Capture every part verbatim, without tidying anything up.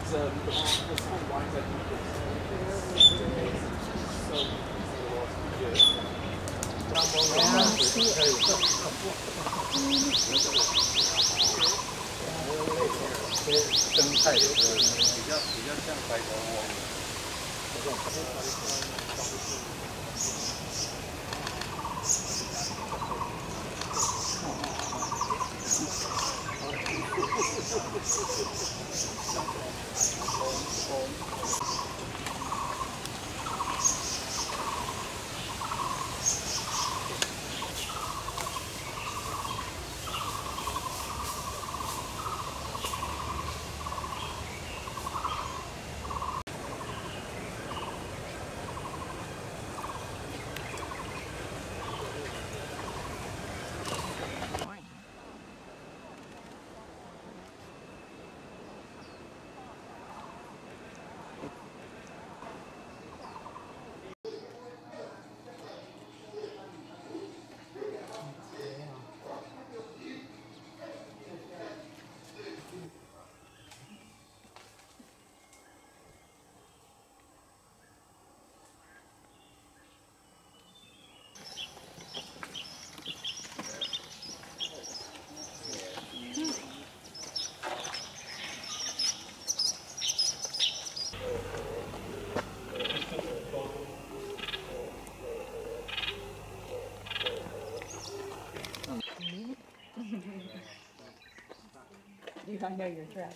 It's um, the small wines that you get. So 生态的比较比较像白头翁。 You I know your track.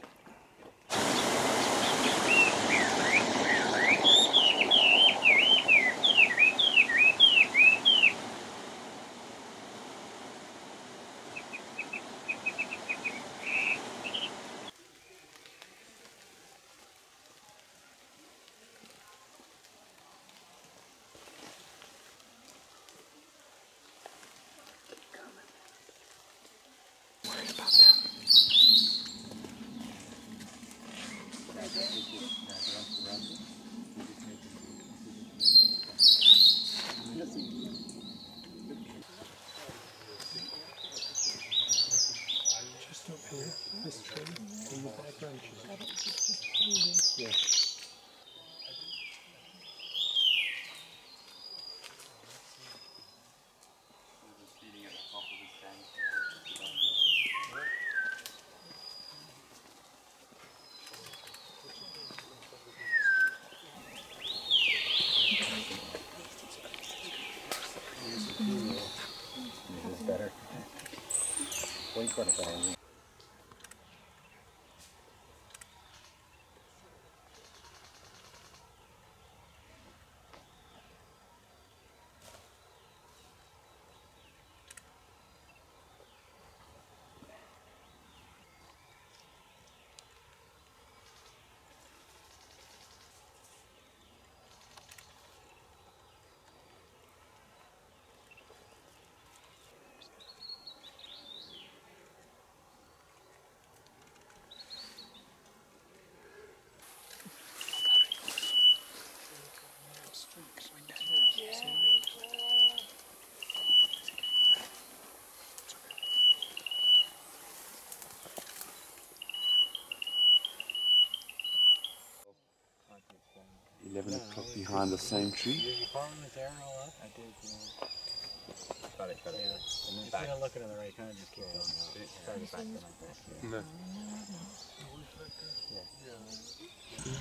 Worried about them. Just up here, this tree, in the back branches. Yeah. This is better. Well, you've got it better. Eleven o'clock behind the same tree. Did you farm this area all up? I did, yeah. Got it, got it. Yeah. If you're not looking in the right kind, just keep going out. Yeah. Try to back them like that. Yeah. No. Yeah.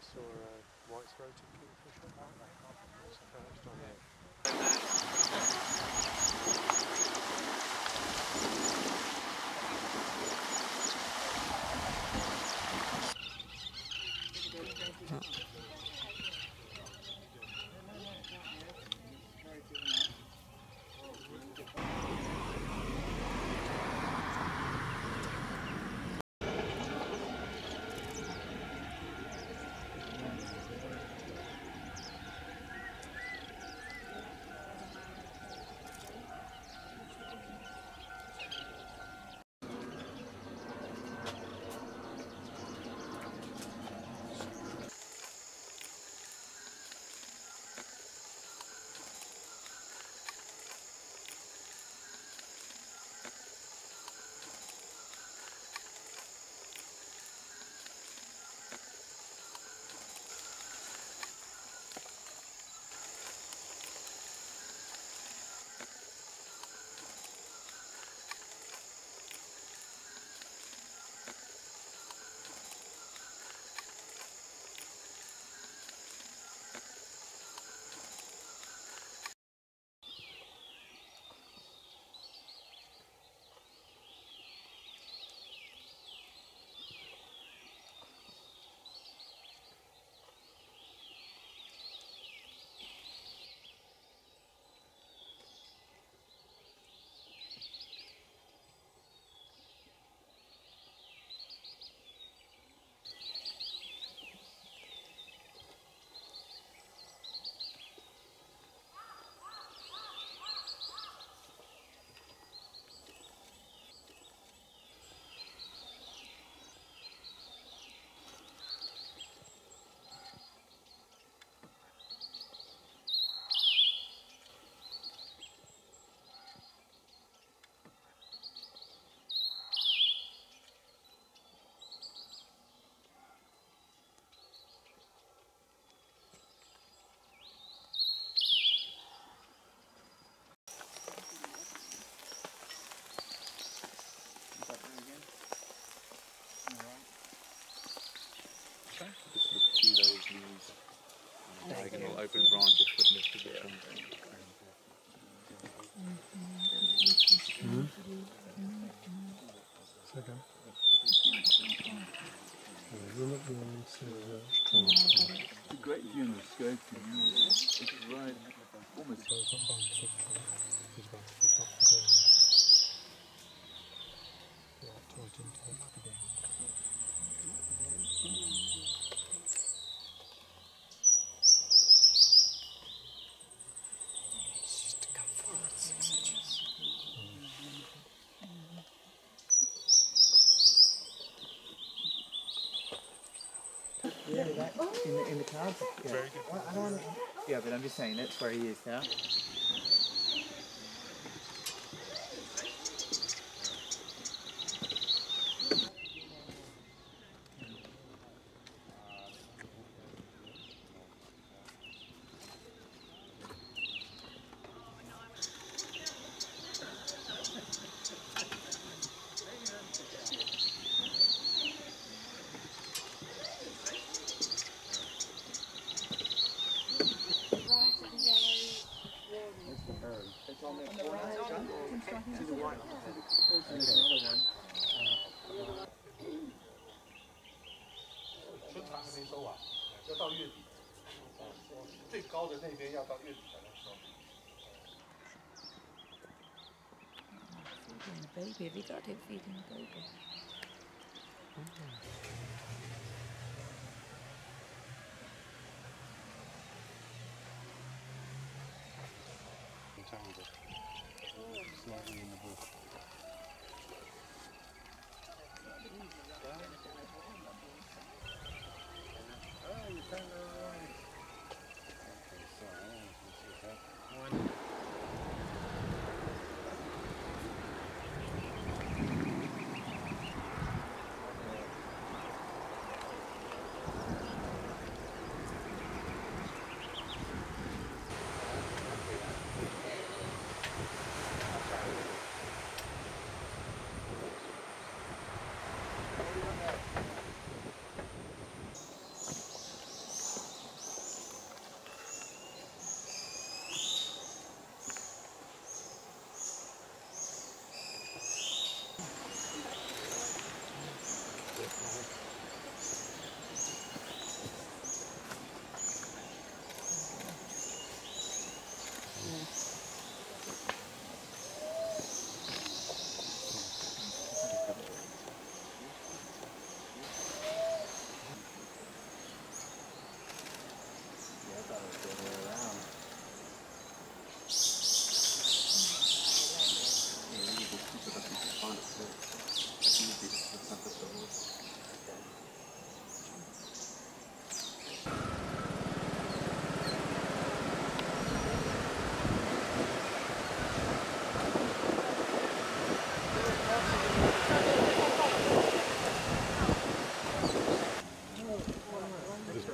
saw a white-throated kingfisher. It's perched on it. Just look through those leaves. Diagonal open branch of foot lift to the trunk. Mm. Second. Run up the arms to the trunk. It's a great view in the scope. It's right, almost. So it's not bad foot trunk. It's about foot off the ground. Yeah, tight into the ground. Yeah, that, in the in the cards. Yeah. Very good. Well, I don't want to, yeah, but I'm just saying that's where he is now. It's on the right. To the right. Okay. Another one. 春茶还没收完，要到月底，最高的那边要到月底才能收。 Feeding the baby. Have you got him feeding the baby? Entangled. Slightly in the bush. Oh, you found the right. Okay, so one.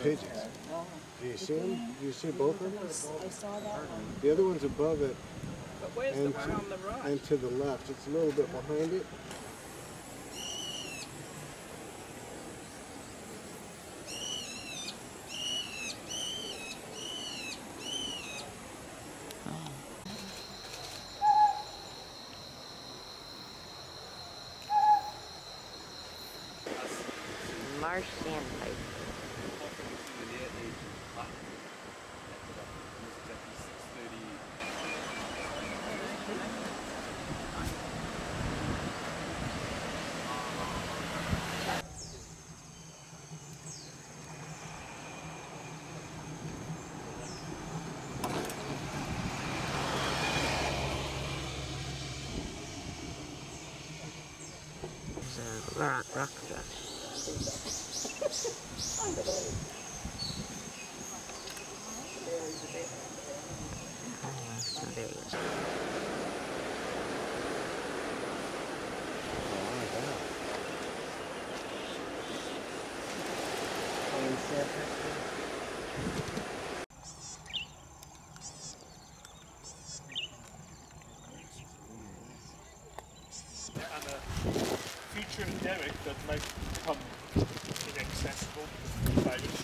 pigeons. Do you see them? Do you see both of them? I saw that one. The other one's above it. But where's and the one to, on the right? and to the left. It's a little bit behind it. Marsh sandpiper. There's a rock, rock thrush. Oh, so there he is. And a future endemic that might become inaccessible because of climate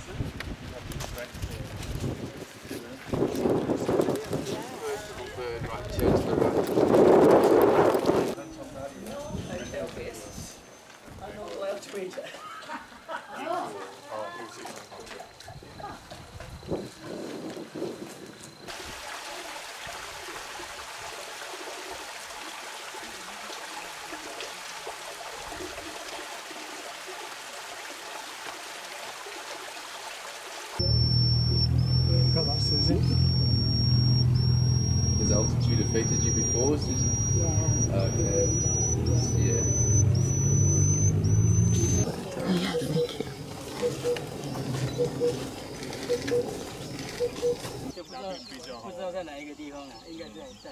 Has altitude affected you before, Susan? Yeah. Okay. Yeah. Yeah, thank you. 就不知道不知道在哪一个地方了，应该在在。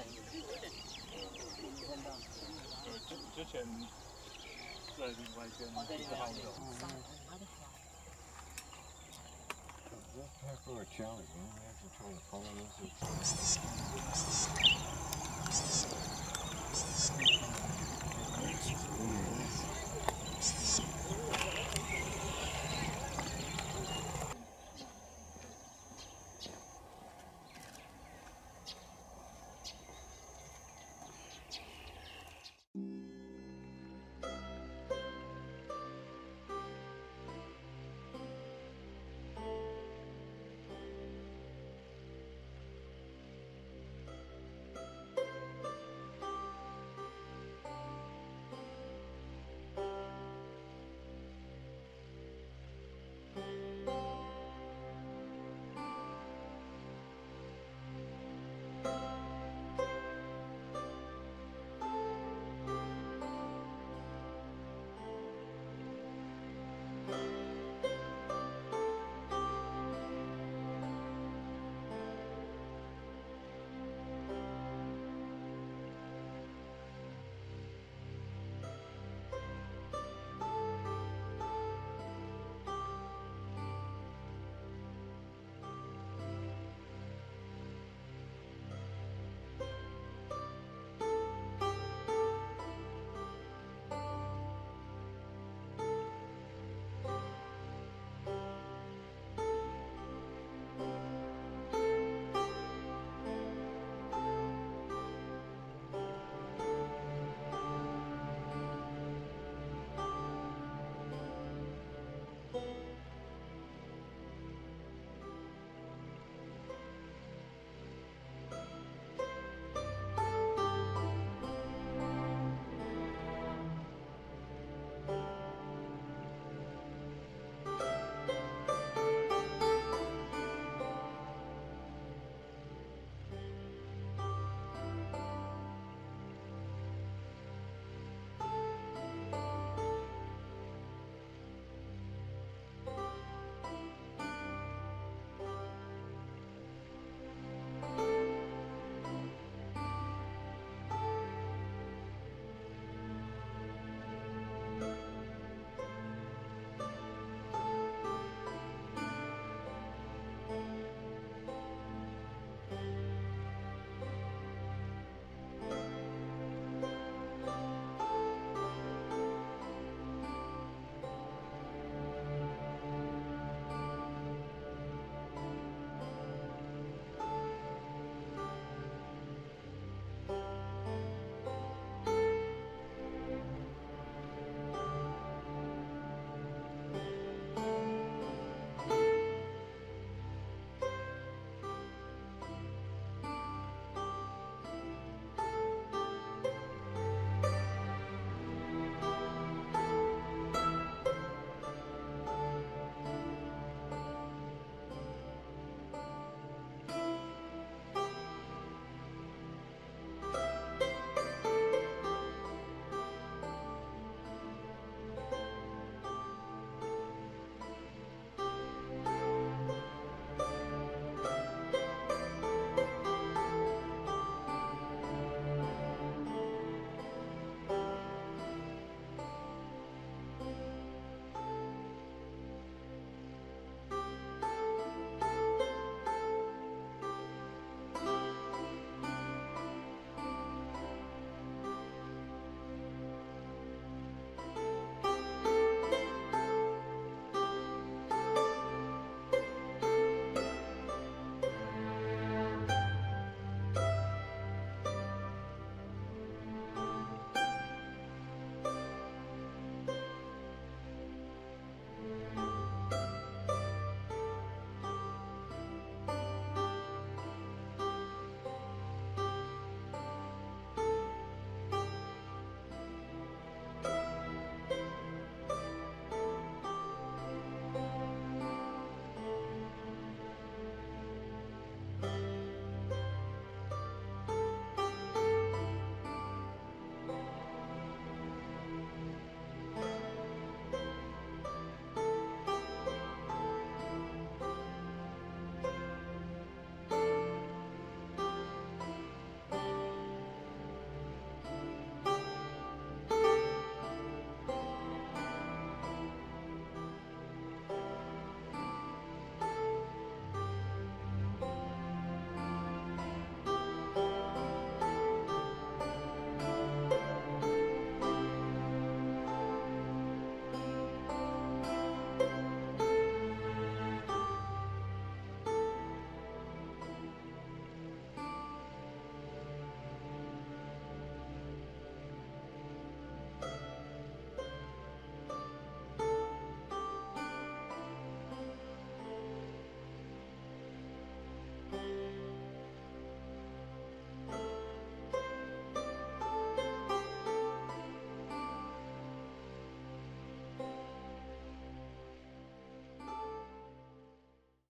之前在另外一边不是好友。 For a challenge, man. We have to try to follow this.